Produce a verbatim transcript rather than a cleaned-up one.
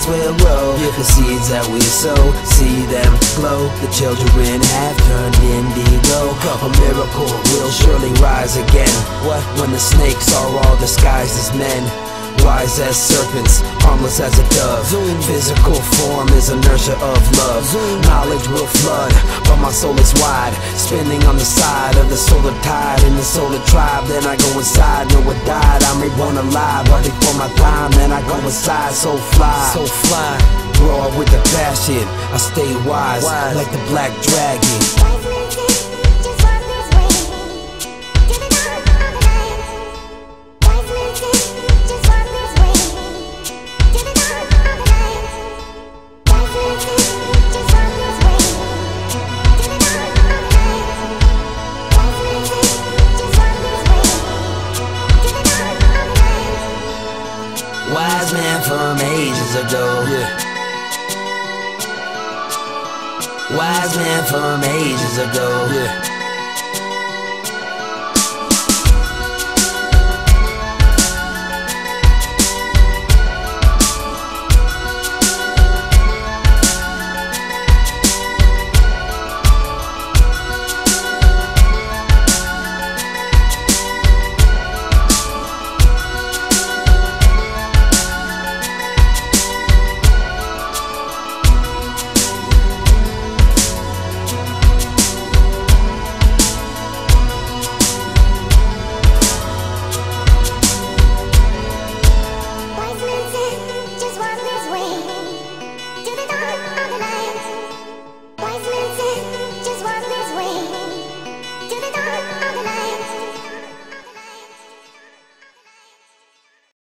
will grow. The seeds that we sow, see them glow. The children have turned indigo. A miracle will surely rise again. What? When the snakes are all disguised as men, wise as serpents, harmless as a dove. Physical form is inertia of love. Knowledge will flood, but my soul is wide, spinning on the side of the solar tide. In the solar tribe, then I go inside. No one died, I'm reborn alive, but before my time, then I go inside. So fly, so fly, raw with the passion. I stay wise, wise. Like the black dragon. Wise man from ages ago. Yeah. Wise man from ages ago. Yeah.